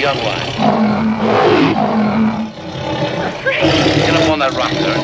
gun line. I'm afraid. Get up on that rock there.